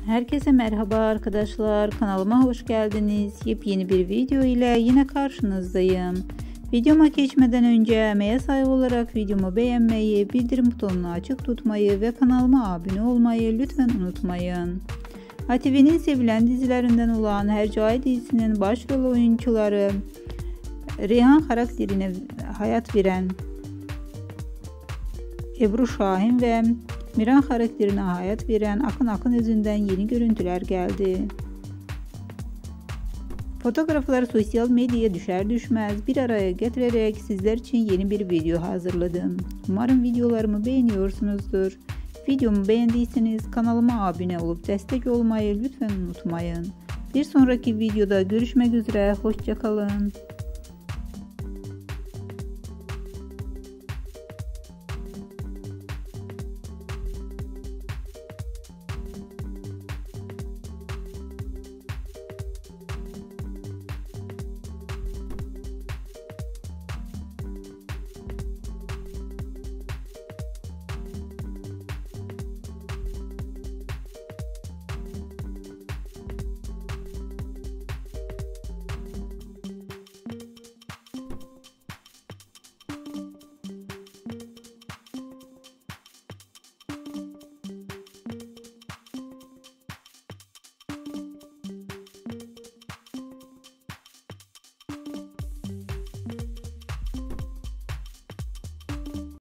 Herkese merhaba arkadaşlar, kanalıma hoş geldiniz. Yepyeni bir video ile yine karşınızdayım. Videoma geçmeden önce emeğe saygı olarak videomu beğenmeyi, bildirim butonunu açık tutmayı ve kanalıma abone olmayı lütfen unutmayın. ATV'nin sevilen dizilerinden olan Hercai dizisinin başrol oyuncuları Reyhan karakterine hayat veren Ebru Şahin ve Miran karakterine hayat veren Akın Akınözü'nden yeni görüntüler geldi. Fotoğrafları sosyal medyaya düşer düşmez bir araya getirerek sizler için yeni bir video hazırladım. Umarım videolarımı beğeniyorsunuzdur. Videomu beğendiyseniz kanalıma abone olup destek olmayı lütfen unutmayın. Bir sonraki videoda görüşmek üzere, hoşça kalın.